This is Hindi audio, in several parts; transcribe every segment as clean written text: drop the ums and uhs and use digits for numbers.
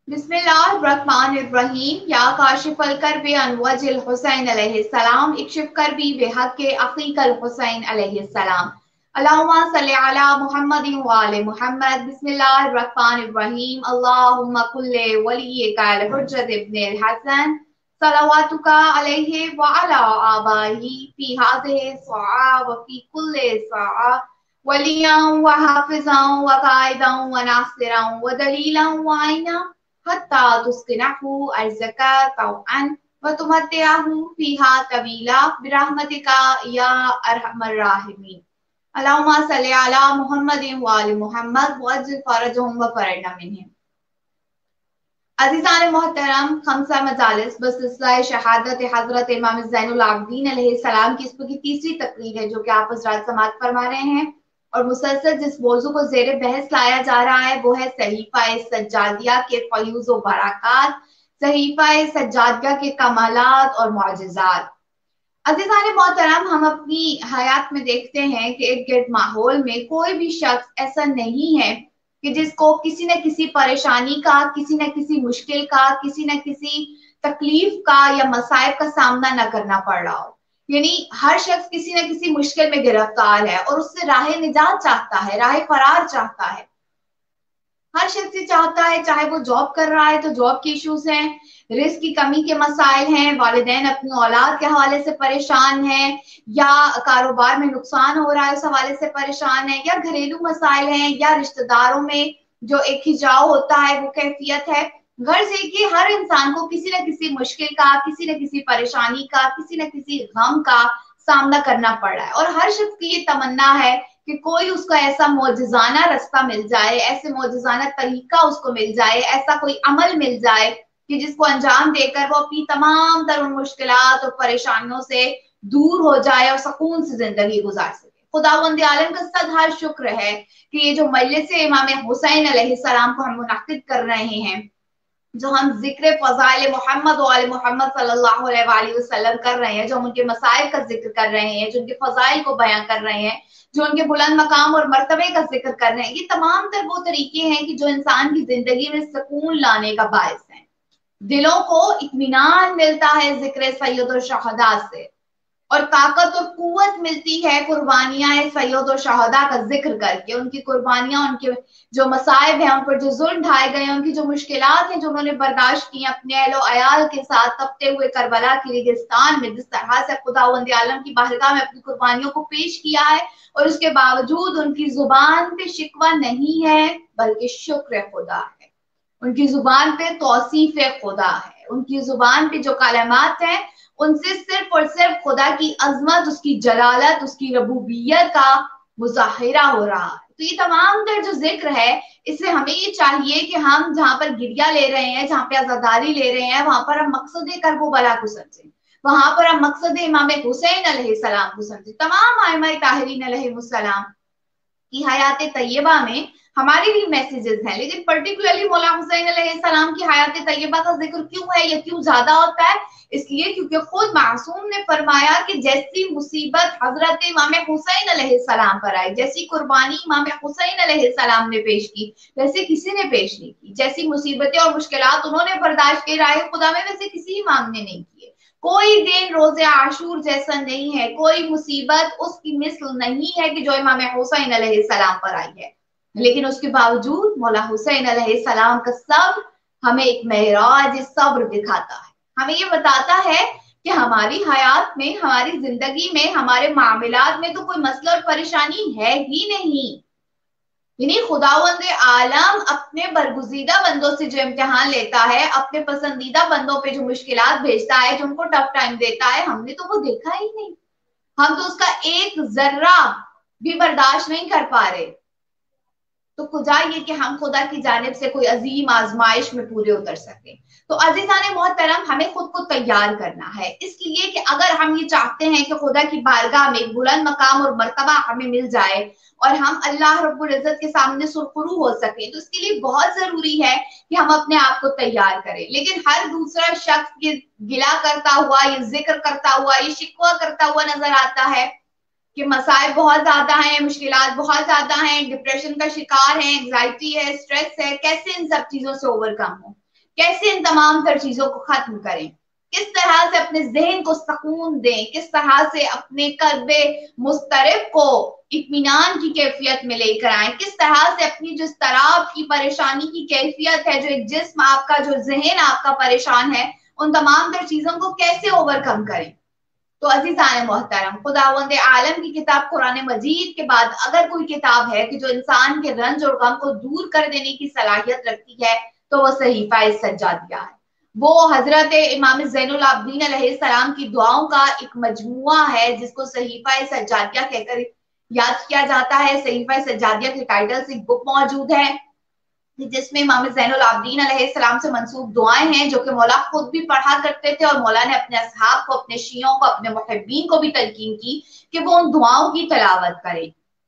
बिस्मिल्लाहिर्रहमानिर्रहीम। या काशिफल कर्बे अनवजिल हुसैन अलैहिस्सलाम इक्शिफ कर्बी बेहक़्क़े अक़ीक़ल हुसैन अलैहिस्सलाम। अल्लाहुम्मा सल्लि अला मुहम्मदिन व आले मुहम्मद। बिस्मिल्लाहिर्रहमानिर्रहीम। अल्लाहुम्मा कुल्ले वलिय्यिकल हुज्जत इब्निल हसन सलवातुका अलैहि व अला आबाही फी हाज़िहि सआ व फी कुल्ली सआ वलिय्यन व हाफ़िज़न व क़ाइदन व नासिरन व दलीलन व आइना हत्ता तुस्किनहु अर्ज़का तौअन व तुमत्तिअहु फ़ीहा तवीला बिरहमतिका या अरहमर राहिमीन। अल्लाहुम्मा सल्लि अला मुहम्मदिन व आलि मुहम्मद व अज्जिल फ़रजहुम व फ़रजना मिन्हुम। अज़ीज़ान मोहतरम, खम्सा मजालिस बसिलसिला शहादत हज़रत इमाम ज़ैनुल आबिदीन अलैहिस्सलाम की इसकी तीसरी तकरीर है जो कि आप हज़रात समाअत फरमा रहे हैं। और मुसलसल जिस मौजू को जेर बहस लाया जा रहा है वो है सहीफा सज्जादिया के फयूज़ व बरक़ात, सहीफा सज्जादिया के कमालात और मुअजिज़ात। अज़ीज़ान मोहतरम, हम अपनी हयात में देखते हैं कि इर्द गिर्द माहौल में कोई भी शख्स ऐसा नहीं है कि जिसको किसी न किसी परेशानी का, किसी न किसी मुश्किल का, किसी न किसी तकलीफ का या मसाइब का सामना न करना पड़ रहा हो। यानी हर शख्स किसी न किसी मुश्किल में गिरफ्तार है और उससे राह निजात चाहता है, राह फरार चाहता है। हर शख्स ये चाहता है, चाहे वो जॉब कर रहा है तो जॉब के इश्यूज हैं, रिस्क की कमी के मसाइल हैं, वालिदैन अपनी औलाद के हवाले से परेशान हैं, या कारोबार में नुकसान हो रहा है उस हवाले से परेशान है, या घरेलू मसाइल हैं, या रिश्तेदारों में जो एक खिंचाव होता है वो कैफियत है। गर्ज है कि हर इंसान को किसी न किसी मुश्किल का, किसी न किसी परेशानी का, किसी न किसी गम का सामना करना पड़ रहा है। और हर शख्स की ये तमन्ना है कि कोई उसका ऐसा मौजज़ाना रास्ता मिल जाए, ऐसे मौजज़ाना तरीका उसको मिल जाए, ऐसा कोई अमल मिल जाए कि जिसको अंजाम देकर वो अपनी तमाम तर मुश्किलात और परेशानियों से दूर हो जाए और सुकून से जिंदगी गुजार सके। खुदावंद आलम का सदहर शुक्र है कि ये जो मजलिस इमाम हुसैन अलैहिस्सलाम को हम मुनक्किद कर रहे हैं, जो हम जिक्र फ़ज़ाइल मोहम्मद व आले मोहम्मद सल्लल्लाहु अलैहि वसल्लम कर रहे हैं, जो हम उनके मसाइल का जिक्र कर रहे हैं, जो उनके फ़ज़ाइल को बयां कर रहे हैं, जो उनके बुलंद मकाम और मर्तबे का जिक्र कर रहे हैं, ये तमाम तर वो तरीके हैं कि जो इंसान की जिंदगी में सुकून लाने का बायस है। दिलों को इत्मीनान मिलता है जिक्र सैयद और शहदा से, और ताकत और कुव्वत मिलती है कुर्बानियां सैयद और शहदा का जिक्र करके। उनकी कुर्बानियां, उनके जो मसाइब हैं, उन पर जो जुल्म ढाए गए, उनकी जो मुश्किलात हैं जो उन्होंने बर्दाश्त की अपने अहलो अयाल के साथ तपते हुए करबला के रेगिस्तान में, जिस तरह से खुदावंद आलम की बारगाह में अपनी कुर्बानियों को पेश किया है, और उसके बावजूद उनकी जुबान पे शिकवा नहीं है बल्कि शुक्र खुदा है। उनकी जुबान पे तौसीफ खुदा है, उनकी जुबान पे जो कलमात हैं उनसे सिर्फ और सिर्फ खुदा की अजमत, उसकी जलालत, उसकी रबूबियत का मुजाहिरा हो रहा है। तो ये तमाम तर जो जिक्र है, इससे हमें ये चाहिए कि हम जहां पर गिरिया ले रहे हैं, जहां पे आजादारी ले रहे हैं, वहां पर हम मकसद करबला को समझें, वहां पर हम मकसद इमाम हुसैन अलैहिस्सलाम को समझें। तमाम आइमा ताहिरीन अलैहिस्सलाम की हयात तैयबा में हमारे भी मैसेजेस हैं, लेकिन पर्टिकुलरली मौला हुसैन अलैहिस्सलाम की हयात तैयबा का जिक्र क्यों है, या क्यों ज्यादा होता है? इसलिए क्योंकि खुद मासूम ने फरमाया कि जैसी मुसीबत हजरत इमाम हुसैन अलैहिस्सलाम पर आई, जैसी कुर्बानी इमाम हुसैन अलैहिस्सलाम ने पेश की, वैसे किसी ने पेश नहीं की। जैसी मुसीबतें और मुश्किलात उन्होंने बर्दाश्त की, राह खुदा में वैसे किसी इमाम ने नहीं किए। कोई दिन रोजे आशूर जैसा नहीं है, कोई मुसीबत उसकी मिस्ल नहीं है कि जो इमाम हुसैन अलैहिस्सलाम पर आई है। लेकिन उसके बावजूद मौला हुसैन अलैहिस्सलाम का सब्र हमें एक मेराज सब्र दिखाता है, हमें ये बताता है कि हमारी हयात में, हमारी जिंदगी में, हमारे मामलात में तो कोई मसला और परेशानी है ही नहीं। यानी खुदावंद आलम अपने बरगुजीदा बंदों से जो इम्तिहान लेता है, अपने पसंदीदा बंदों पे जो मुश्किलात भेजता है, जो उनको टफ टाइम देता है, हमने तो वो देखा ही नहीं। हम तो उसका एक जर्रा भी बर्दाश्त नहीं कर पा रहे। तो खुदा ये कि हम खुदा की जानिब से कोई अजीम आजमाइश में पूरे उतर सके। तो अजीजान मोहतरम, हमें खुद को तैयार करना है, इसलिए कि अगर हम ये चाहते हैं कि खुदा की बारगाह में बुलंद मकाम और मर्तबा हमें मिल जाए और हम अल्लाह रब्बुल इज्जत के सामने सुरखरू हो सके, तो इसके लिए बहुत जरूरी है कि हम अपने आप को तैयार करें। लेकिन हर दूसरा शख्स ये गिला करता हुआ, ये जिक्र करता हुआ, ये शिकवा करता हुआ नजर आता है कि मसाइल बहुत ज्यादा हैं, मुश्किलात बहुत ज्यादा हैं, डिप्रेशन का शिकार है, एंग्जाइटी है, स्ट्रेस है, कैसे इन सब चीजों से ओवरकम हो। कैसे इन तमाम तर चीजों को खत्म करें, किस तरह से अपने जहन को सुकून दें, किस तरह से अपने कल्बे मुस्तरिब को इत्मीनान की कैफियत में लेकर आए, किस तरह से अपनी जो तराब की परेशानी की कैफियत है, जो एक जिस्म आपका, जो जहन आपका परेशान है, उन तमाम तर चीजों को कैसे ओवरकम करें। तो अजीजान मोहतरम, खुदावंद आलम की किताब कुरान मजीद के बाद अगर कोई किताब है कि जो इंसान के रंज और गम को दूर कर देने की सलाहियत रखती है तो वो सहीफा सज्जादिया है। वो हजरत इमाम ज़ैनुल आबिदीन अलैहिस्सलाम की दुआओं का एक मजमुआ है जिसको सहीफा सज्जादिया कहकर याद किया जाता है। सहीफा सज्जादिया के टाइटल से एक बुक मौजूद है जिसमें इमाम ज़ैनुल आबिदीन अलैहिस्सलाम से मंसूब दुआएं हैं जो कि मौला खुद भी पढ़ा करते थे और मौला ने अपने असहाब को, अपने शियों को, अपने मुहिब्बीन को भी तलकीन की कि वो उन दुआओं की तलावत करें।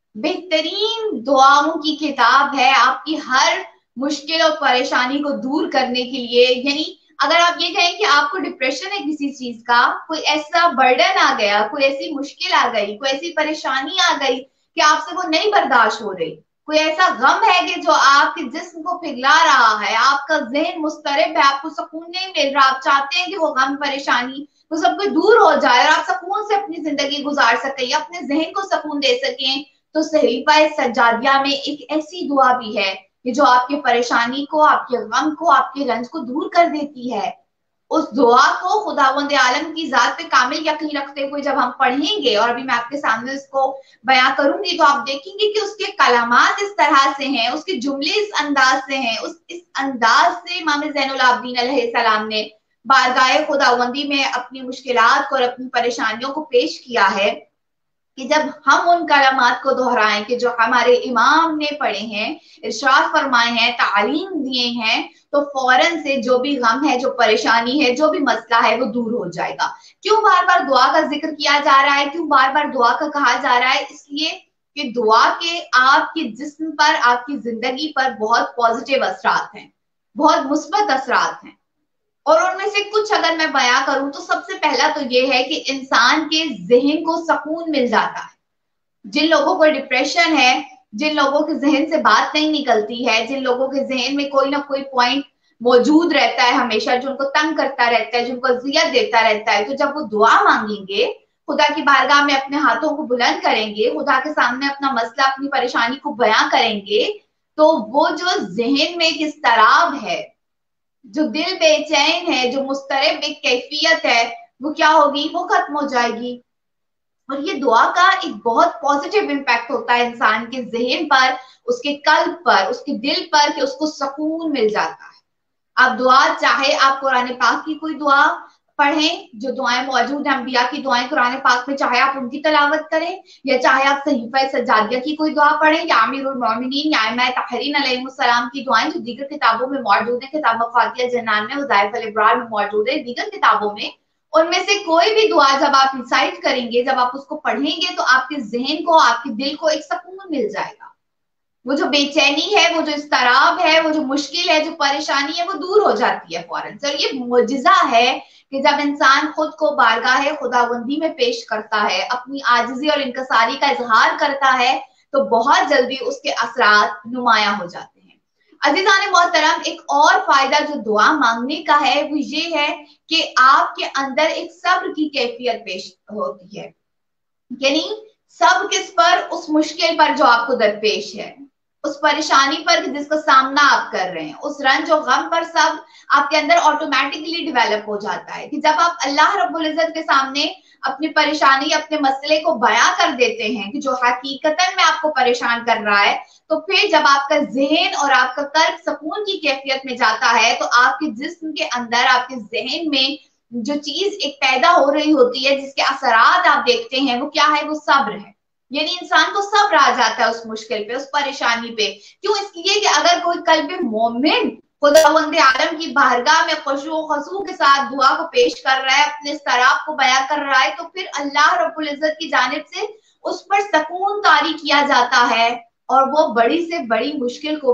बेहतरीन दुआओं की किताब है आपकी हर मुश्किल और परेशानी को दूर करने के लिए। यानी अगर आप ये कहें कि आपको डिप्रेशन है किसी चीज का, कोई ऐसा बर्डन आ गया, कोई ऐसी मुश्किल आ गई, कोई ऐसी परेशानी आ गई कि आपसे वो नहीं बर्दाश्त हो रही, कोई ऐसा गम है कि जो आपके जिस्म को पिघला रहा है, आपका जहन मुस्तरिब है, आपको सुकून नहीं मिल रहा, आप चाहते हैं कि वो गम परेशानी वो सब कुछ दूर हो जाए और आप सुकून से अपनी जिंदगी गुजार सकें, अपने जहन को सुकून दे सकें, तो सहीफा सज्जादिया में एक ऐसी दुआ भी है कि जो आपकी परेशानी को, आपके गम को, आपके रंज को दूर कर देती है। उस दुआ को खुदावंद आलम की जात पे कामिल यकीन रखते हुए जब हम पढ़ेंगे, और अभी मैं आपके सामने इसको बयां करूंगी, तो आप देखेंगे कि उसके कलामात इस तरह से हैं, उसके जुमले इस अंदाज से हैं, इस अंदाज से इमाम ज़ैनुल आबिदीन अलैहिस्सलाम ने बारगाह खुदावंदी में अपनी मुश्किलात को और अपनी परेशानियों को पेश किया है कि जब हम उन कलामात को दोहराएं कि जो हमारे इमाम ने पढ़े हैं, इरशाद फरमाए हैं, तालीम दिए हैं, तो फौरन से जो भी गम है, जो परेशानी है, जो भी मसला है, वो दूर हो जाएगा। क्यों बार बार दुआ का जिक्र किया जा रहा है, क्यों बार बार दुआ का कहा जा रहा है? इसलिए कि दुआ के आपके जिस्म पर, आपकी जिंदगी पर बहुत पॉजिटिव असरात हैं, बहुत मुस्बत असरात हैं। और उनमें से कुछ अगर मैं बयां करूं तो सबसे पहला तो ये है कि इंसान के जहन को सुकून मिल जाता है। जिन लोगों को डिप्रेशन है, जिन लोगों के जहन से बात नहीं निकलती है, जिन लोगों के जहन में कोई ना कोई पॉइंट मौजूद रहता है हमेशा, जो उनको तंग करता रहता है, जो उनको अजियत देता रहता है, तो जब वो दुआ मांगेंगे, खुदा की बारगाह में अपने हाथों को बुलंद करेंगे, खुदा के सामने अपना मसला, अपनी परेशानी को बयां करेंगे, तो वो जो जहन में एक इस्तराब है, जो दिल बेचैन है, जो मुस्तरिब एक कैफियत है, वो क्या होगी? वो खत्म हो जाएगी। और ये दुआ का एक बहुत पॉजिटिव इम्पैक्ट होता है इंसान के जहन पर, उसके कल्ब पर, उसके दिल पर, कि उसको सुकून मिल जाता है। आप दुआ, चाहे आप कुरान पाक की कोई दुआ पढ़ें, जो दुआएं मौजूद हैं, अंबिया की दुआएं कुरान पाक में, चाहे आप उनकी तलावत करें, या चाहे आप सहीफा सज्जादिया की कोई दुआ पढ़ें, या अमीरुल मोमिनीन या इमाम ताहिरीन अलैहिस्सलाम की दुआएं जो दीगर किताबों में मौजूद है, किताब मफातिह जन्नान में, वज़ाइफ अल-इब्रार में मौजूद है, दीगर किताबों में, उनमें से कोई भी दुआ जब आप रिसाइट करेंगे, जब आप उसको पढ़ेंगे, तो आपके जहन को, आपके दिल को एक सुकून मिल जाएगा। वो जो बेचैनी है, वो जो इस्तराब है, वो जो मुश्किल है, जो परेशानी है, वो दूर हो जाती है फौरन से। और ये मुजिजा है कि जब इंसान खुद को बारगाह खुदाबंदी में पेश करता है, अपनी आजिजी और इनकसारी का इजहार करता है, तो बहुत जल्दी उसके असरात नुमाया हो जाते हैं। अजीजान मोहतरम, एक और फायदा जो दुआ मांगने का है वो ये है कि आपके अंदर एक सब्र की कैफियत पेश होती है। यानी सब किस पर? उस मुश्किल पर जो आपको दरपेश है, उस परेशानी पर जिसका सामना आप कर रहे हैं, उस रंज और गम पर सब आपके अंदर ऑटोमेटिकली डेवलप हो जाता है कि जब आप अल्लाह रब्बुल इज्जत के सामने अपनी परेशानी, अपने मसले को बयां कर देते हैं कि जो हकीकतन में आपको परेशान कर रहा है, तो फिर जब आपका जहन और आपका कल्ब सुकून की कैफियत में जाता है, तो आपके जिस्म के अंदर, आपके जहन में जो चीज एक पैदा हो रही होती है, जिसके असरात आप देखते हैं, वो क्या है? वो सब्र है। यानी इंसान को सब्र आ जाता है उस मुश्किल पे, उस परेशानी पे। क्यों? इसलिए कि अगर कोई कल्ब मोमिन खुदावंद आलम की बारगाह में खुशू खसू के साथ दुआ को पेश कर रहा है, अपने सराब को बयां कर रहा है, तो फिर अल्लाह रब्बुल इज्जत की जानिब से उस पर सुकून तारी किया जाता है और वो बड़ी से बड़ी मुश्किल को भी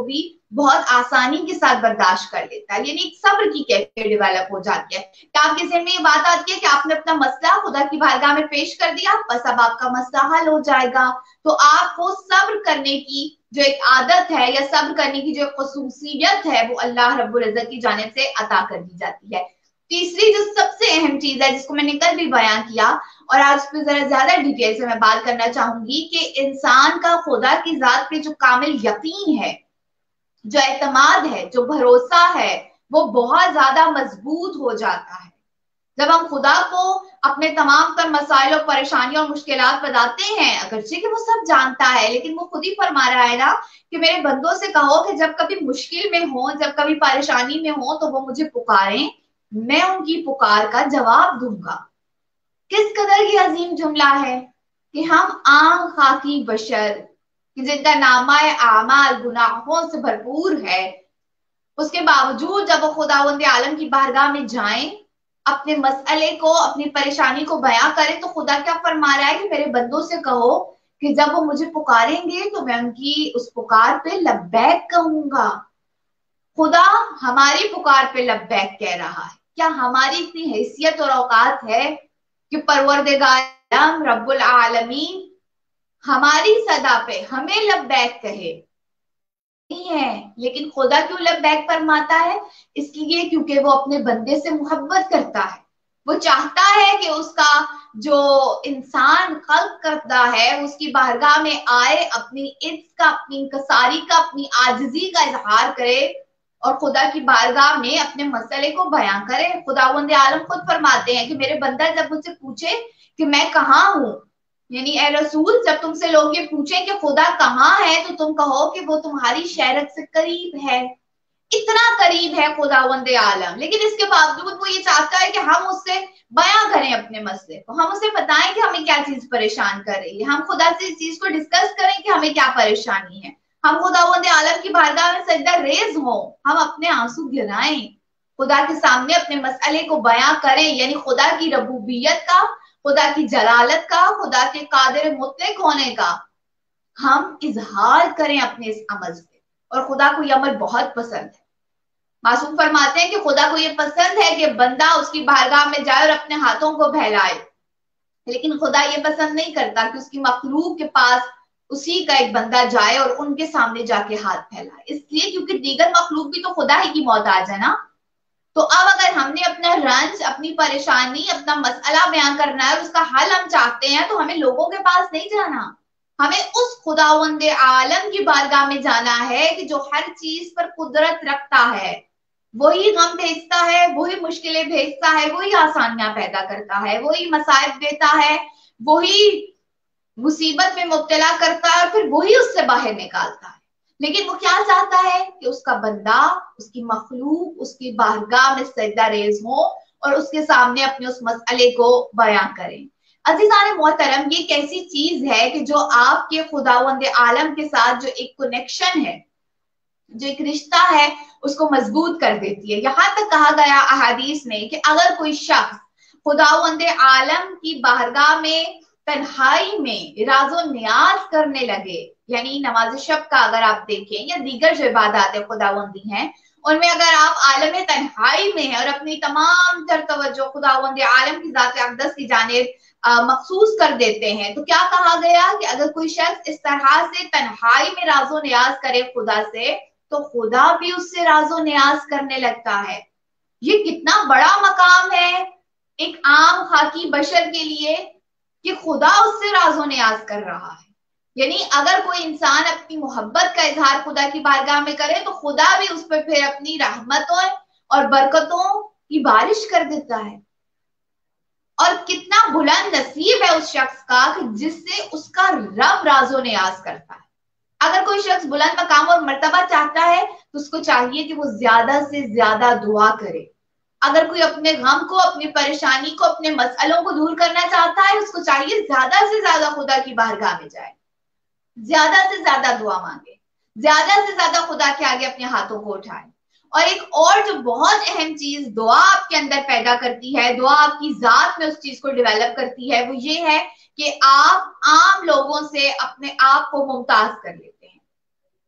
बहुत आसानी के साथ बर्दाश्त कर लेता है, यानी एक सब्र की कैफियत डेवलप हो जाती है कि आपके जहन में ये बात आती है कि आपने अपना मसला खुदा की बारगाह में पेश कर दिया, बस अब आपका मसला हल हो जाएगा। तो आपको सब्र करने की जो एक आदत है या सब्र करने की जो खसूसियत है वो अल्लाह रब्बुल इज्जत की जानिब से अता कर दी जाती है। तीसरी जो सबसे अहम चीज है जिसको मैंने कल भी बयान किया और आज उस पर जरा ज्यादा डिटेल से मैं बात करना चाहूंगी कि इंसान का खुदा की जात पे जो कामिल यकीन है, जो एतमाद है, जो भरोसा है, वो बहुत ज्यादा मजबूत हो जाता है। जब हम खुदा को अपने तमाम तर मसाइल और परेशानियों और मुश्किलात बताते हैं, अगरचे कि वो सब जानता है, लेकिन वो खुद ही फरमा रहा है ना कि मेरे बंदों से कहो कि जब कभी मुश्किल में हो, जब कभी परेशानी में हो, तो वो मुझे पुकारें, मैं उनकी पुकार का जवाब दूंगा। किस कदर की अजीम जुमला है कि हम आम खाकी बशर कि जिनका नामा आमाल गुनाहों से भरपूर है, उसके बावजूद जब वो खुदावंद आलम की बारगाह में जाएं, अपने मसले को, अपनी परेशानी को बयां करें, तो खुदा क्या फरमा रहा है कि मेरे बंदों से कहो कि जब वो मुझे पुकारेंगे तो मैं उनकी उस पुकार पे लब्बैक कहूंगा। खुदा हमारी पुकार पे लब्बैक कह रहा है। क्या हमारी इतनी हैसियत और औकात है कि परवरदिगार आलम रब्बुल आलमीन हमारी सदा पे हमें लब्बैक कहे? नहीं है। लेकिन खुदा क्यों लब्बैक फरमाता है? इसलिए क्योंकि वो अपने बंदे से मोहब्बत करता है। वो चाहता है कि उसका जो इंसान खल्क करता है उसकी बारगाह में आए, अपनी इज्जत का, अपनी इंकसारी का, अपनी आजिजी का इजहार करे और खुदा की बारगाह में अपने मसले को बयां करे। खुदावंद आलम खुद फरमाते हैं कि मेरे बंदा जब मुझसे पूछे कि मैं कहाँ हूं, यानी ए रसूल जब तुमसे लोग ये पूछे कि खुदा कहाँ है, तो तुम कहो कि वो तुम्हारी शहरत से करीब है। इतना करीब है खुदावंद आलम, लेकिन इसके बावजूद वो ये चाहता है कि हम उससे बयां करें अपने मसले को, हम उसे बताएं कि हमें क्या चीज परेशान कर रही है, हम खुदा से इस चीज को डिस्कस करें कि हमें क्या परेशानी है, हम खुदावंद आलम की बारगाह में सजदा रेज हो, हम अपने आंसू गिराएं, खुदा के सामने अपने मसले को बयां करें, यानी खुदा की रबूबियत का, खुदा की जलालत का, खुदा के कादिर मुतलक होने का हम इजहार करें अपने इस अमल से। और खुदा को यह अमल बहुत पसंद है। मासूम फरमाते हैं कि खुदा को यह पसंद है कि बंदा उसकी बारगाह में जाए और अपने हाथों को फैलाए, लेकिन खुदा ये पसंद नहीं करता कि उसकी मखलूक के पास उसी का एक बंदा जाए और उनके सामने जाके हाथ फैलाए, इसलिए क्योंकि दीगर मखलूक भी तो खुदा ही की मोहताज है ना। तो अब अगर हमने अपना रंज, अपनी परेशानी, अपना मसला बयान करना है और उसका हल हम चाहते हैं, तो हमें लोगों के पास नहीं जाना, हमें उस खुदावंद आलम की बारगाह में जाना है कि जो हर चीज पर कुदरत रखता है। वही गम भेजता है, वही मुश्किलें भेजता है, वही आसानियां पैदा करता है, वही मसाइब देता है, वही मुसीबत में मुब्तला करता है और फिर वही उससे बाहर निकालता है। लेकिन वो क्या चाहता है कि उसका बंदा, उसकी मखलूक उसकी बारगाह में सजदा रेज हो और उसके सामने अपने उस मसले को बयां करें। अजीजान मोहतरम, ये एक ऐसी चीज है कि जो आपके खुदावंद आलम के साथ जो एक कनेक्शन है, जो एक रिश्ता है, उसको मजबूत कर देती है। यहां तक कहा गया अहादीस में कि अगर कोई शख्स खुदावंद आलम की बारगाह में तन्हाई में राजो नियाज करने लगे, यानी नमाज शब का अगर आप देखें या दीगर जो इबादत खुदावंदी हैं, उनमें अगर आप आलम तन्हाई में है और अपनी तमाम तर तवज्जो खुदावंद आलम की जात अक़दस की जानिब मखसूस कर देते हैं, तो क्या कहा गया कि अगर कोई शख्स इस तरह से तन्हाई में राजो नियाज करे खुदा से, तो खुदा भी उससे राजो नियाज करने लगता है। ये कितना बड़ा मकाम है एक आम खाकी बशर के लिए कि खुदा उससे राजो नियाज कर रहा है। यानी अगर कोई इंसान अपनी मोहब्बत का इजहार खुदा की बारगाह में करे, तो खुदा भी उस पर फिर अपनी रहमतों और बरकतों की बारिश कर देता है। और कितना बुलंद नसीब है उस शख्स का कि जिससे उसका रब राजो नियाज करता है। अगर कोई शख्स बुलंद मकाम और मर्तबा चाहता है, तो उसको चाहिए कि वो ज्यादा से ज्यादा दुआ करे। अगर कोई अपने गम को, अपनी परेशानी को, अपने मसलों को दूर करना चाहता है, उसको चाहिए ज्यादा से ज्यादा खुदा की बारगाह में जाए, ज्यादा से ज्यादा दुआ मांगे, ज्यादा से ज्यादा खुदा के आगे अपने हाथों को उठाए। और एक और जो बहुत अहम चीज दुआ आपके अंदर पैदा करती है, दुआ आपकी जात में उस चीज को डेवलप करती है, वो ये है कि आप आम लोगों से अपने आप को मुमताज कर लेते हैं।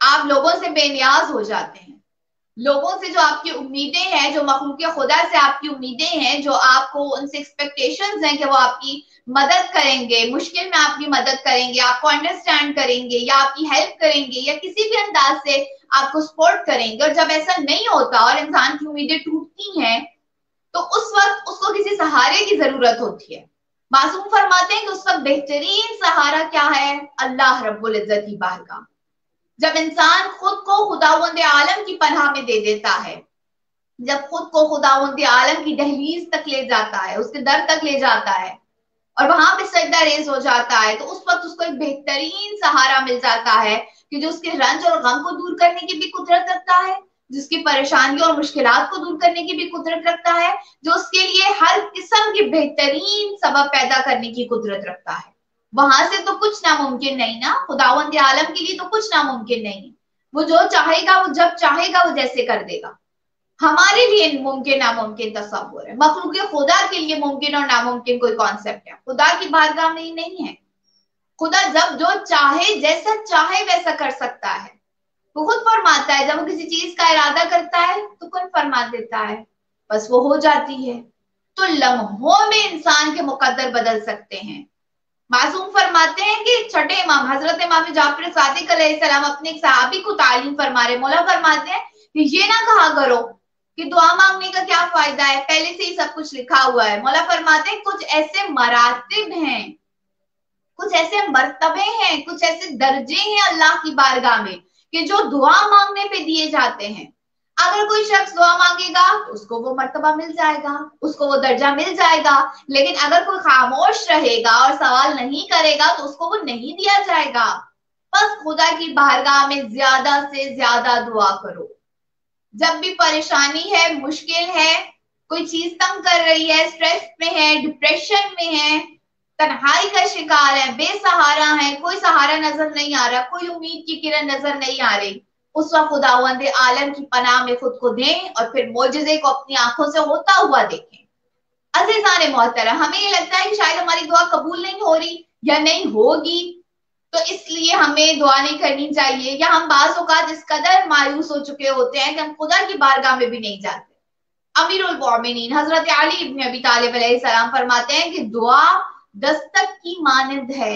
आप लोगों से बेनियाज हो जाते हैं। लोगों से जो आपकी उम्मीदें हैं, जो मखलूक खुदा से आपकी उम्मीदें हैं, जो आपको उनसे एक्सपेक्टेशंस हैं कि वो आपकी मदद करेंगे, मुश्किल में आपकी मदद करेंगे, आपको अंडरस्टैंड करेंगे या आपकी हेल्प करेंगे या किसी भी अंदाज से आपको सपोर्ट करेंगे, और जब ऐसा नहीं होता और इंसान की उम्मीदें टूटती हैं, तो उस वक्त उसको किसी सहारे की जरूरत होती है। मासूम फरमाते हैं कि उस वक्त बेहतरीन सहारा क्या है? अल्लाह रब्बुल इज्जत की बारगाह। जब इंसान खुद को खुदावंद आलम की पनाह में दे देता है, जब खुद को खुदावंद आलम की दहलीज तक ले जाता है, उसके दर तक ले जाता है और वहां पे सजदा रेज हो जाता है, तो उस वक्त उसको एक बेहतरीन सहारा मिल जाता है कि जो उसके रंज और गम को दूर करने की भी कुदरत रखता है, जिसकी परेशानी और मुश्किलात को दूर करने की भी कुदरत रखता है, जो उसके लिए हर किस्म की बेहतरीन सबब पैदा करने की कुदरत रखता है। वहां से तो कुछ नामुमकिन नहीं ना, खुदावंद आलम के लिए तो कुछ नामुमकिन नहीं। वो जो चाहेगा, वो जब चाहेगा, वो जैसे कर देगा। हमारे लिए मुमकिन नामुमकिन तस्वुर है, मखलूक खुदा के लिए मुमकिन और नामुमकिन कोई कॉन्सेप्ट है, खुदा की बारगाह में ही नहीं है। खुदा जब जो चाहे, जैसा चाहे वैसा कर सकता है। वो खुद फरमाता है, जब वो किसी चीज का इरादा करता है तो खुद फरमा देता है, बस वो हो जाती है। तो लम्हों में इंसान के मुकद्दर बदल सकते हैं। मासूम फरमाते हैं कि छठे इमाम हजरत इमाम जाफर सादिक अलैहिस्सलाम अपने एक सहाबी को तालीम फरमा रहे, मौला फरमाते हैं कि ये ना कहा करो कि दुआ मांगने का क्या फायदा है, पहले से ही सब कुछ लिखा हुआ है। मौला फरमाते हैं कुछ ऐसे मरातिब हैं, कुछ ऐसे मर्तबे हैं, कुछ ऐसे दर्जे हैं अल्लाह की बारगाह में कि जो दुआ मांगने पे दिए जाते हैं। अगर कोई शख्स दुआ मांगेगा तो उसको वो मर्तबा मिल जाएगा, उसको वो दर्जा मिल जाएगा, लेकिन अगर कोई खामोश रहेगा और सवाल नहीं करेगा तो उसको वो नहीं दिया जाएगा। बस खुदा की बारगाह में ज्यादा से ज्यादा दुआ करो। जब भी परेशानी है, मुश्किल है, कोई चीज तंग कर रही है, स्ट्रेस में है, डिप्रेशन में है, तन्हाई का शिकार है, बेसहारा है, कोई सहारा नजर नहीं आ रहा, कोई उम्मीद की किरण नजर नहीं आ रही, उस वक्त खुदावंद आलम की पनाह में खुद को दें और फिर मोजज़े को अपनी आंखों से होता हुआ देखें। अज़ीज़ान मोहतरम, हमें ये लगता है कि शायद हमारी दुआ कबूल नहीं हो रही या नहीं होगी, तो इसलिए हमें दुआ नहीं करनी चाहिए, या हम बाज़ औक़ात इस कदर मायूस हो चुके होते हैं कि हम खुदा की बारगाह में भी नहीं जाते। अमीरुल मोमिनीन हजरत अली इब्न अबी तालिब अलैहिस्सलाम फरमाते हैं कि दुआ दस्तक की मानंद है।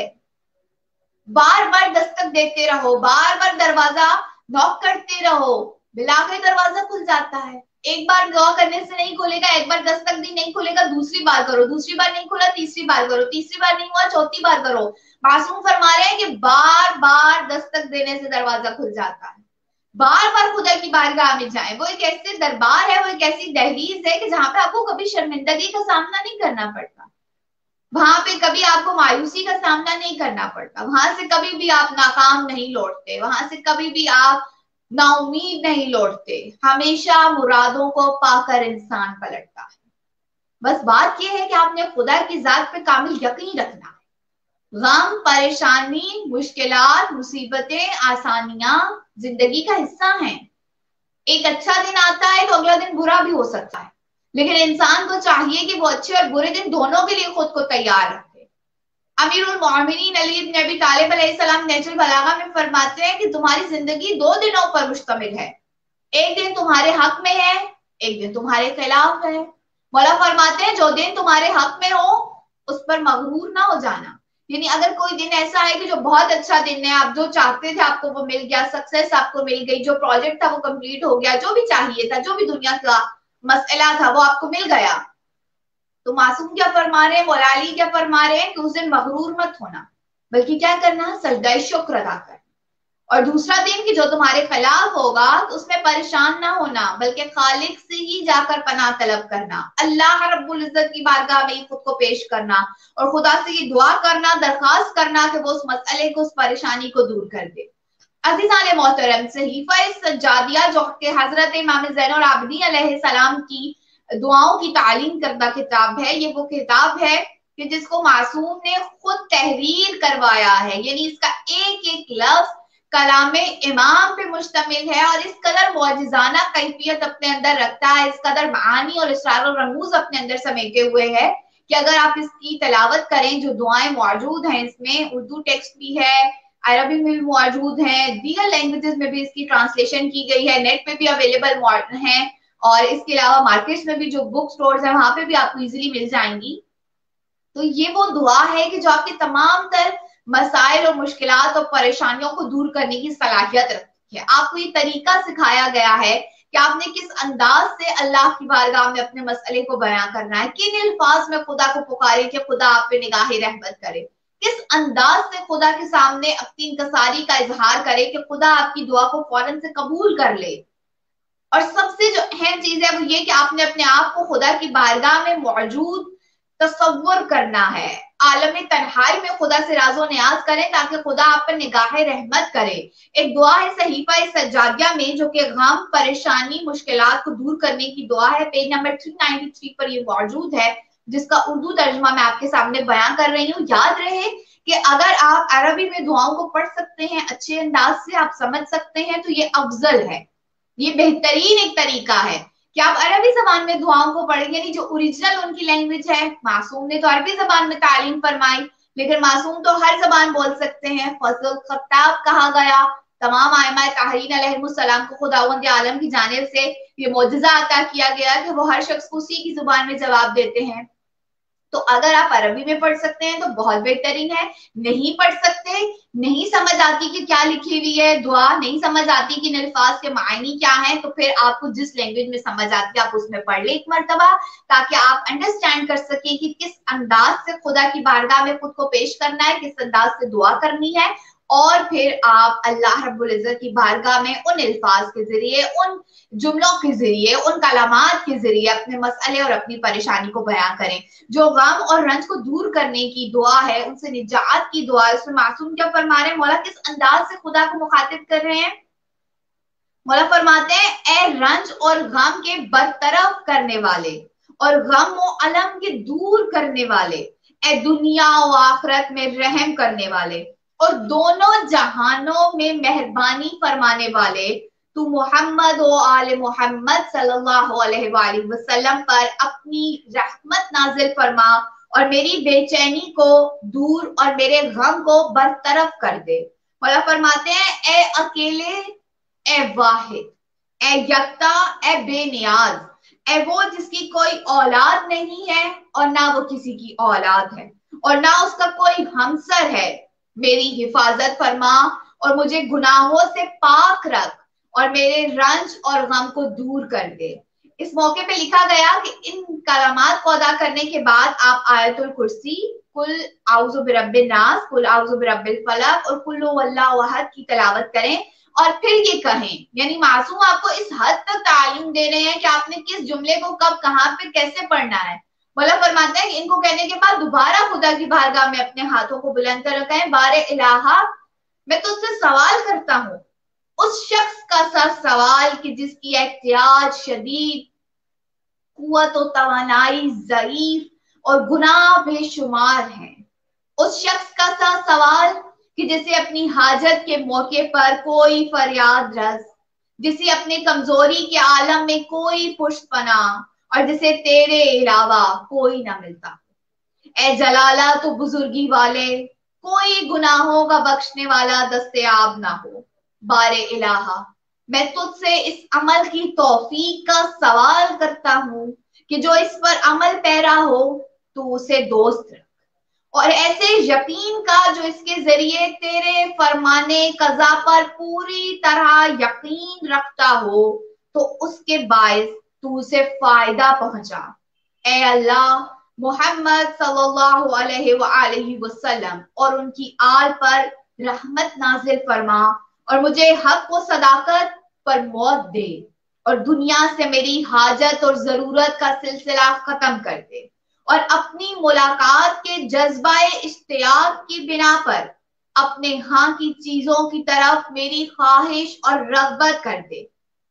बार बार दस्तक देते रहो, बार बार दरवाजा नॉक करते रहो, बिलाखिर दरवाजा खुल जाता है। एक बार दुआ करने से नहीं खुलेगा, एक बार दस्तक दी नहीं खुलेगा, दूसरी बार करो, दूसरी बार नहीं खुला, तीसरी बार करो, तीसरी बार नहीं हुआ, चौथी बार करो। मासूम फरमा रहे हैं कि बार बार दस्तक देने से दरवाजा खुल जाता है। बार बार खुदा की बारगाह में जाएं। वो एक ऐसे दरबार है, वो एक ऐसी दहलीज है कि जहां पे आपको कभी शर्मिंदगी का सामना नहीं करना पड़ता, वहां पे कभी आपको मायूसी का सामना नहीं करना पड़ता, वहां से कभी भी आप नाकाम नहीं लौटते, वहां से कभी भी आप नाउमीद नहीं लौटते। हमेशा मुरादों को पाकर इंसान पलटता है। बस बात यह है कि आपने खुदा की जात पे कामिल यकीन रखना है। गम, परेशानी, मुश्किलात, मुसीबतें, आसानियां जिंदगी का हिस्सा हैं। एक अच्छा दिन आता है तो अगला दिन बुरा भी हो सकता है, लेकिन इंसान को चाहिए कि वो अच्छे और बुरे दिन दोनों के लिए खुद को तैयार रखे। अमीरुल मोमिनीन अली इब्न अबी तालिब अलैहिस्सलाम नहजुल बलागा में फरमाते हैं कि तुम्हारी जिंदगी 2 दिनों पर मुश्तमिल है, एक दिन तुम्हारे हक में है, एक दिन तुम्हारे खिलाफ है। मौला फरमाते हैं जो दिन तुम्हारे हक में हो उस पर मगरूर ना हो जाना। यानी अगर कोई दिन ऐसा है कि जो बहुत अच्छा दिन है, आप जो चाहते थे आपको वो मिल गया, सक्सेस आपको मिल गई, जो प्रोजेक्ट था वो कंप्लीट हो गया, जो भी चाहिए था, जो भी दुनिया का मसला था वो आपको मिल गया, तो मासूम क्या फरमा रहे हैं, मौला अली क्या फरमा रहे हैं कि उस दिन मगरूर मत होना, बल्कि क्या करना, सजदा शुक्र अदा करना। और दूसरा दिन कि जो तुम्हारे खिलाफ होगा तो उसमें परेशान ना होना, बल्कि खालिक से ही जाकर पनाह तलब करना, अल्लाह रब्बुल इज्जत की बारगाह में खुद को पेश करना और खुदा से ये दुआ करना, दरखास्त करना कि वो उस मसले को, उस परेशानी को दूर कर दे। अज़ीज़ान मोहतरम, सहीफा सज्जादिया जो कि हजरत इमाम ज़ैनुल आबिदीन अलैहिस्सलाम की दुआओं की तालीम करदा किताब है, ये वो किताब है कि जिसको मासूम ने खुद तहरीर करवाया है। यानी इसका एक एक लफ्ज कलामे इमाम पे मुश्तमिल है और इस कदर मौजिज़ाना कैफियत अपने अंदर रखता है, इस कदर मानी और इसरार और रमूज अपने अंदर समेटे हुए है कि अगर आप इसकी तलावत करें, जो दुआएं मौजूद हैं इसमें, उर्दू टेक्स्ट भी है, अरबी में भी मौजूद हैं, दीगर लैंग्वेजेस में भी इसकी ट्रांसलेशन की गई है, नेट पे भी अवेलेबल है, और इसके अलावा मार्केट्स में भी जो बुक स्टोर्स है वहां पे भी आपको इजीली मिल जाएंगी। तो ये वो दुआ है कि जो आपके तमाम तर मसाइल और मुश्किलात और परेशानियों को दूर करने की सलाहियत रखती है। आपको ये तरीका सिखाया गया है कि आपने किस अंदाज से अल्लाह की बारगाह में अपने मसले को बयां करना है, किन अल्फाज में खुदा को पुकारे कि खुदा आप पे निगाह रहमत करे, किस अंदाज से खुदा के सामने अपनी इंकसारी का इजहार करे कि खुदा आपकी दुआ को फौरन से कबूल कर ले। और सबसे जो अहम चीज है वो ये कि आपने अपने आप को खुदा की बारगाह में मौजूद तसव्वुर करना है, आलम तन्हाई में खुदा से राजो न्याज करें ताकि खुदा आप पर निगाह रहमत करे। एक दुआ है सहीफा सज्जादिया में जो कि गम, परेशानी, मुश्किलात को दूर करने की दुआ है, पेज नंबर 393 पर ये मौजूद है, जिसका उर्दू तर्जुमा मैं आपके सामने बयां कर रही हूँ। याद रहे कि अगर आप अरबी में दुआओं को पढ़ सकते हैं, अच्छे अंदाज से आप समझ सकते हैं, तो ये अफजल है, ये बेहतरीन एक तरीका है कि आप अरबी जबान में दुआओं को पढ़ें, यानी जो ओरिजिनल उनकी लैंग्वेज है। मासूम ने तो अरबी जबान में तालीम फरमाई, लेकिन मासूम तो हर जबान बोल सकते हैं। फजल खत्ताब कहा गया, तमाम आइमा ताहरीन अलैहिस्सलाम को खुदावंद आलम की जानिब से ये मोजज़ा अता किया गया कि वो हर शख्स को उसी की जुबान में जवाब देते हैं। तो अगर आप अरबी में पढ़ सकते हैं तो बहुत बेहतरीन है, नहीं पढ़ सकते, नहीं समझ आती कि क्या लिखी हुई है दुआ, नहीं समझ आती कि अल्फाज के मायने क्या है, तो फिर आपको जिस लैंग्वेज में समझ आती है आप उसमें पढ़ ले एक मरतबा, ताकि आप अंडरस्टैंड कर सके कि किस अंदाज से खुदा की बारगाह में खुद को पेश करना है, किस अंदाज से दुआ करनी है, और फिर आप अल्लाह रब्बुल इज्जत की बारगाह में उन अल्फाज के जरिए, उन जुमलों के जरिए, उन कलामात के जरिए अपने मसले और अपनी परेशानी को बयां करें। जो गम और रंज को दूर करने की दुआ है, उनसे निजात की दुआ है, उसमें मासूम क्या फरमा रहे हैं, मौला किस अंदाज से खुदा को मुखातिब कर रहे हैं। मौला फरमाते हैं, ए रंज और गम के बरतरफ करने वाले और गम और अलम के दूर करने वाले, ए दुनिया और आखिरत में रहम करने वाले और दोनों जहानों में मेहरबानी फरमाने वाले, तू मोहम्मद और आले मोहम्मद सल्लल्लाहु अलैहि वसल्लम पर अपनी रहमत नाजिल फरमा और मेरी बेचैनी को दूर और मेरे गम को बरतरफ कर दे। मौला फरमाते हैं, ए अकेले, ए वाहिद, ए यकता, ए बेनियाज, ए वो जिसकी कोई औलाद नहीं है और ना वो किसी की औलाद है और ना उसका कोई हमसर है, मेरी हिफाजत फरमा और मुझे गुनाहों से पाक रख और मेरे रंज और गम को दूर कर दे। इस मौके पे लिखा गया कि इन कलामात को अदा करने के बाद आप आयतुल कुर्सी, कुल आउज़ु बिरब्बिन नास, कुल आउज़ु बिरब्बिल फलक और कुल हुवल्लाहु अहद की तिलावत करें और फिर ये कहें। यानी मासूम आपको इस हद तक तालीम दे रहे हैं कि आपने किस जुमले को कब, कहां पे, कैसे पढ़ना है। मौला फरमाते हैं कि इनको कहने के बाद दोबारा खुदा की बारगाह में अपने हाथों को बुलंद कर कहें, बारे इलाहा, मैं तुझसे सवाल करता हूँ उस शख्स का सा सवाल कि जिसकी एहतियाज शदीद, कुव्वत और तवानाई ज़ईफ और गुनाह बेशुमार हैं। उस शख्स का सा सवाल कि जिसे अपनी हाजत के मौके पर कोई फरियाद रस, जिसे अपने कमजोरी के आलम में कोई पुष्टपना और जिसे तेरे अलावा कोई ना मिलता। ए जलाला तो बुजुर्गी वाले, कोई गुनाहों का बख्शने वाला दस्तयाब ना हो। बारे इलाहा, मैं तुझसे इस अमल की तौफीक का सवाल करता हूँ कि जो इस पर अमल पैरा हो तो उसे दोस्त रख, और ऐसे यकीन का जो इसके जरिए तेरे फरमाने कज़ा पर पूरी तरह यकीन रखता हो तो उसके बायस तू उसे फायदा पहुंचा। ए अल्लाह, मोहम्मद सल्लल्लाहु अलैहि वसल्लम और उनकी आल पर रहमत नाजिल फरमा और मुझे हक व सदाकत पर मौत दे और दुनिया से मेरी हाजत और जरूरत का सिलसिला खत्म कर दे और अपनी मुलाकात के जज्बाए इश्तियाक की बिना पर अपने हाँ की चीजों की तरफ मेरी ख्वाहिश और रग़बत कर दे।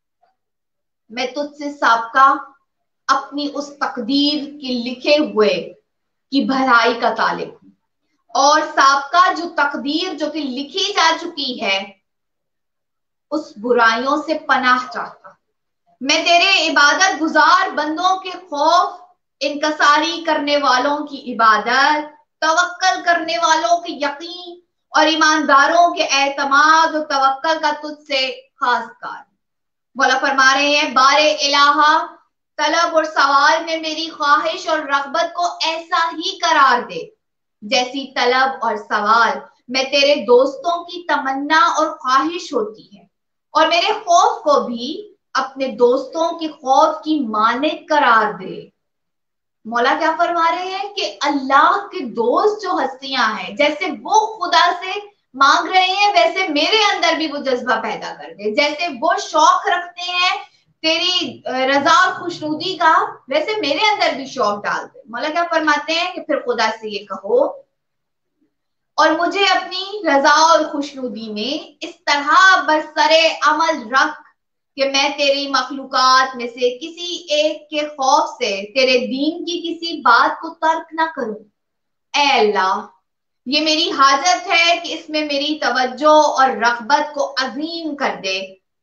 मैं तुझसे साबका अपनी उस तकदीर के लिखे हुए की भलाई का तालिब हूं और साबका जो तकदीर जो कि लिखी जा चुकी है उस बुराइयों से पनाह चाहता। मैं तेरे इबादत गुजार बंदों के खौफ, इनकसारी करने वालों की इबादत, तवक्कल करने वालों के यकीन और ईमानदारों के एतमाद और तवक्कल का तुझसे खास कार। मौला फरमा रहे हैं, बारे इलाहा, तलब और सवाल में मेरी ख्वाहिश और रगबत को ऐसा ही करार दे जैसी तलब और सवाल में तेरे दोस्तों की तमन्ना और ख्वाहिश होती है, और मेरे खौफ को भी अपने दोस्तों के खौफ की मानित करार दे। मौला क्या फरमा रहे हैं कि अल्लाह के दोस्त जो हस्तियां हैं, जैसे वो खुदा से मांग रहे हैं वैसे मेरे अंदर भी वो जज्बा पैदा कर दे। जैसे वो शौक रखते हैं तेरी रजा और खुशनुदी का, वैसे मेरे अंदर भी शौक डाल दे। मौला क्या फरमाते हैं कि फिर खुदा से ये कहो, और मुझे अपनी रजा और खुशनुदी में इस तरह बरसरे अमल रख कि मैं तेरी मखलूकात में से किसी एक के खौफ से तेरे दीन की किसी बात को तर्क ना करूं। ए अल्लाह, ये मेरी हाजत है कि इसमें मेरी तवज्जो और रग़बत को अजीम कर दे।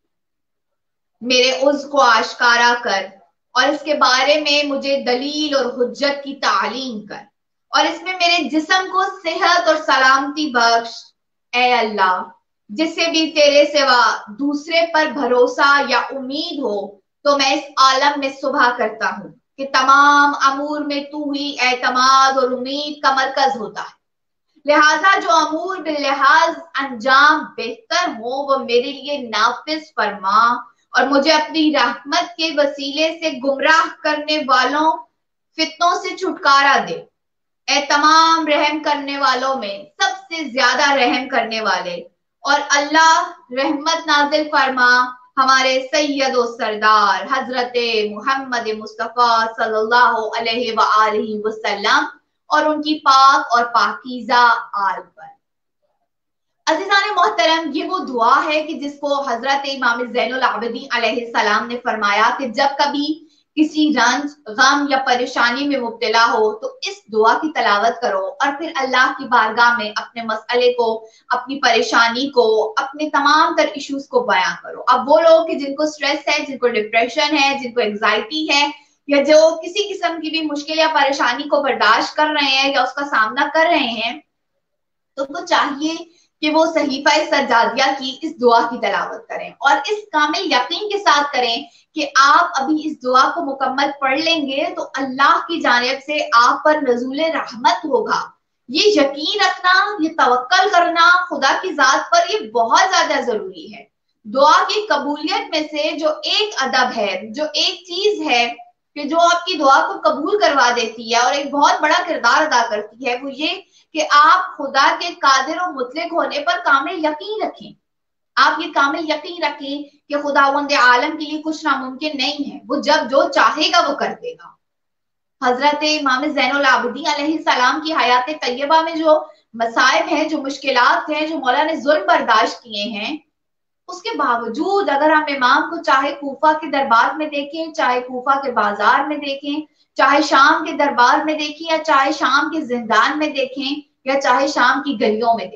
मेरे उज़्र को आश्कारा कर और इसके बारे में मुझे दलील और हुज्जत की तालीम कर, और इसमें मेरे जिस्म को सेहत और सलामती बख्श। ए अल्लाह, जिससे भी तेरे सिवा दूसरे पर भरोसा या उम्मीद हो तो मैं इस आलम में सुबह करता हूं कि तमाम अमूर में तू ही एतमाद और उम्मीद का मरकज होता है। लिहाजा जो अमूर बिलिहाज अंजाम बेहतर हो वो मेरे लिए नाफिज फरमा, और मुझे अपनी रहमत के वसीले से गुमराह करने वालों फितनों से छुटकारा दे। ए तमाम रहम करने वालों में सबसे ज्यादा रहम करने वाले, और अल्लाह रहमत नाजिल फरमा हमारे सैयद और सरदार हजरत मोहम्मद मुस्तफ़ा सल्लल्लाहु अलैहि वसल्लम और उनकी पाक और पाकीज़ा आल पर। अज़ीज़ान मोहतरम, ये वो दुआ है कि जिसको हजरत इमाम ज़ैनुल आबिदीन अलैहिस्सलाम ने फरमाया कि जब कभी किसी रंज, गम या परेशानी में मुब्तला हो तो इस दुआ की तलावत करो और फिर अल्लाह की बारगाह में अपने मसले को, अपनी परेशानी को, अपने तमाम तर इश्यूज को बयां करो। अब वो लोग कि जिनको स्ट्रेस है, जिनको डिप्रेशन है, जिनको एंग्जाइटी है, या जो किसी किस्म की भी मुश्किल या परेशानी को बर्दाश्त कर रहे हैं या उसका सामना कर रहे हैं, तो उनको चाहिए कि वो सहीफा सज्जादिया की इस दुआ की तलावत करें और इस कामिल यकीन के साथ करें कि आप अभी इस दुआ को मुकम्मल पढ़ लेंगे तो अल्लाह की जानिब से आप पर नज़ूल रहमत होगा। ये यकीन रखना, ये तवक्कल करना खुदा की जात पर, ये बहुत ज्यादा जरूरी है। दुआ की कबूलियत में से जो एक अदब है, जो एक चीज है कि जो आपकी दुआ को कबूल करवा देती है और एक बहुत बड़ा किरदार अदा करती है, वो ये कि आप खुदा के कादिर और मुतलक होने पर कामिल यकीन रखें। आप ये कामिल यकीन रखें कि खुदावंद आलम के लिए कुछ नामुमकिन नहीं है। वो जब जो चाहेगा वो कर देगा। हजरत इमाम ज़ैनुल आबिदीन अलैहिस्सलाम की हयात तैयबा में जो मसाइब हैं, जो मुश्किलात हैं, जो मौला ने जुल्म बर्दाश्त किए हैं, उसके बावजूद अगर हम इमाम को चाहे कूफा के दरबार में देखें, चाहे कूफा के बाजार में देखें, चाहे शाम के दरबार में देखें, या चाहे शाम के जिंदान में देखें, या चाहे शाम की गलियों में देखें,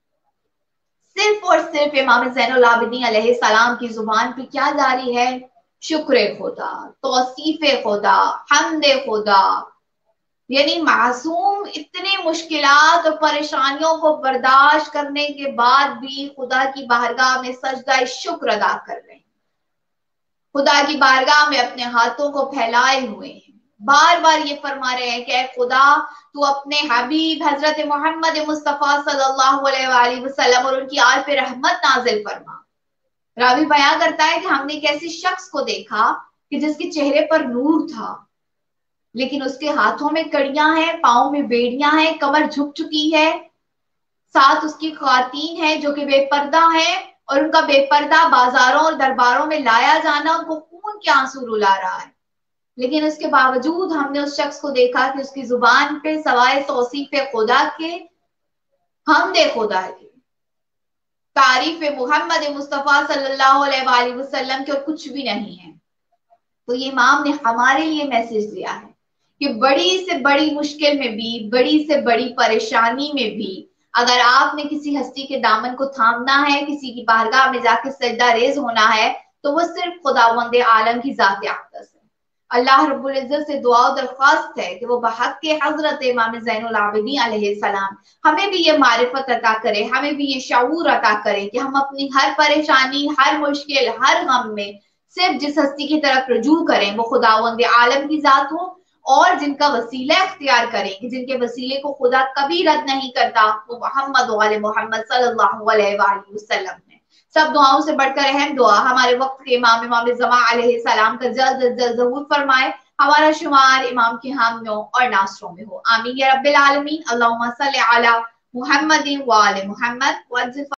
सिर्फ और सिर्फ इमाम ज़ैनुल आबिदीन अलैहिस्सलाम की जुबान पे क्या जारी है? शुक्र खुदा, तौसीफ खुदा, हम्द खुदा। यानी मासूम इतनी मुश्किलात और परेशानियों को बर्दाश्त करने के बाद भी खुदा की बारगाह में सजदा शुक्र अदा कर रहे हैं, खुदा की बारगाह में अपने हाथों को फैलाए हुए हैं, बार बार ये फरमा रहे हैं कि खुदा तू अपने हबीब हजरत मोहम्मद मुस्तफ़ा सल्लल्लाहु अलैहि वसल्लम और उनकी आल पे रहमत नाजिल फरमा। रावी बयां करता है कि हमने एक ऐसे शख्स को देखा कि जिसके चेहरे पर नूर था, लेकिन उसके हाथों में कड़ियां हैं, पांव में बेड़ियां हैं, कमर झुक चुकी है। साथ उसकी ख्वातीन है जो कि बेपर्दा है, और उनका बेपर्दा बाजारों और दरबारों में लाया जाना उनको खून के आंसू रुला रहा है। लेकिन उसके बावजूद हमने उस शख्स को देखा कि उसकी जुबान पे सवाए तौसीफ खुदा के, हमदे खुदा के, तारीफ मोहम्मद मुस्तफ़ा सल्लल्लाहु अलैहि वसल्लम के और कुछ भी नहीं है। तो ये इमाम ने हमारे लिए मैसेज दिया है कि बड़ी से बड़ी मुश्किल में भी, बड़ी से बड़ी परेशानी में भी अगर आपने किसी हस्ती के दामन को थामना है, किसी की बारगाह में जाके सजदा रेज होना है, तो वो सिर्फ खुदावंद आलम की जात अक़दस है। अल्लाह रब्बुल इज्जत से दुआ और दरख्वास्त है कि वो बहक के हजरत इमाम ज़ैनुल आबिदीन अलैहिस्सलाम हमें भी ये मारिफत अता करे, हमें भी ये शऊर अता करे कि हम अपनी हर परेशानी, हर मुश्किल, हर गम में सिर्फ जिस हस्ती की तरफ रुजू करें वो खुदावंद आलम की जात हो, और जिनका वसीला इख्तियार करें कि जिनके वसीले को खुदा कभी रद्द नहीं करता, वो मोहम्मद वाले मोहम्मद सल्लल्लाहु अलैहि वसल्लम है। सब दुआओं से बढ़कर अहम दुआ हमारे वक्त के इमाम इमाम ज़मा अलैहिस्सलाम का जल्द अज जल्द ज़हूर फरमाए, हमारा शुमार इमाम के हामियों और नासरों में हो। आमीन या रब्बिल आलमीन। अल्लाहुम्मा सल्लि अला मुहम्मदिन व आले मुहम्मद।